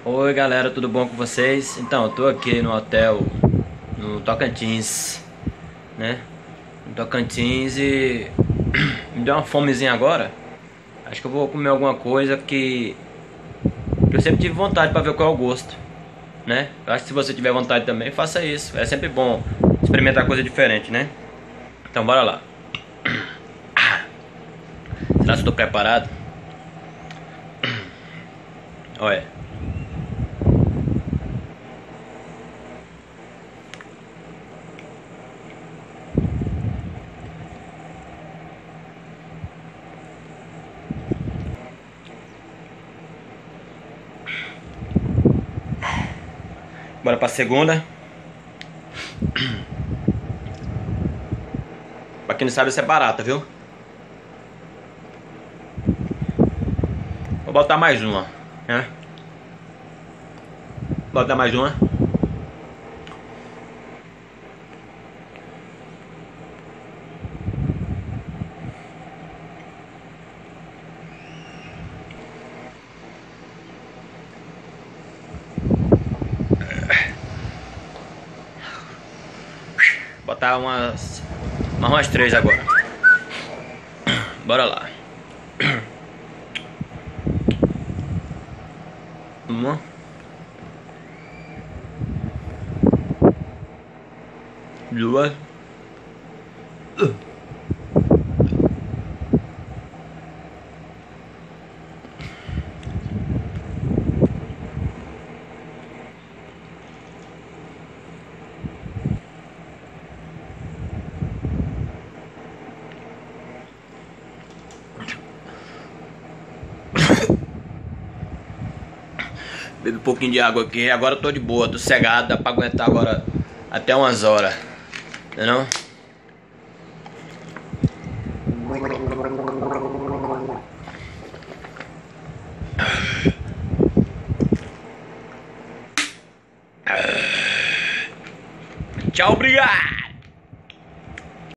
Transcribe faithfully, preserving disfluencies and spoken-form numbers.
Oi galera, tudo bom com vocês? Então, eu tô aqui no hotel no Tocantins, né? No Tocantins e me deu uma fomezinha agora. Acho que eu vou comer alguma coisa que, que eu sempre tive vontade pra ver qual é o gosto, né? Eu acho que se você tiver vontade também, faça isso. É sempre bom experimentar coisa diferente, né? Então bora lá. Será que eu tô preparado? Olha. Bora pra segunda. Pra quem não sabe, isso é barata, viu? Vou botar mais uma, né? Vou botar mais uma. Botar umas, umas, umas três agora. Bora lá. Uma. Duas. Bebi um pouquinho de água aqui. Agora eu tô de boa, tô cegado. Dá pra aguentar agora até umas horas. Não é não? Tchau, obrigado!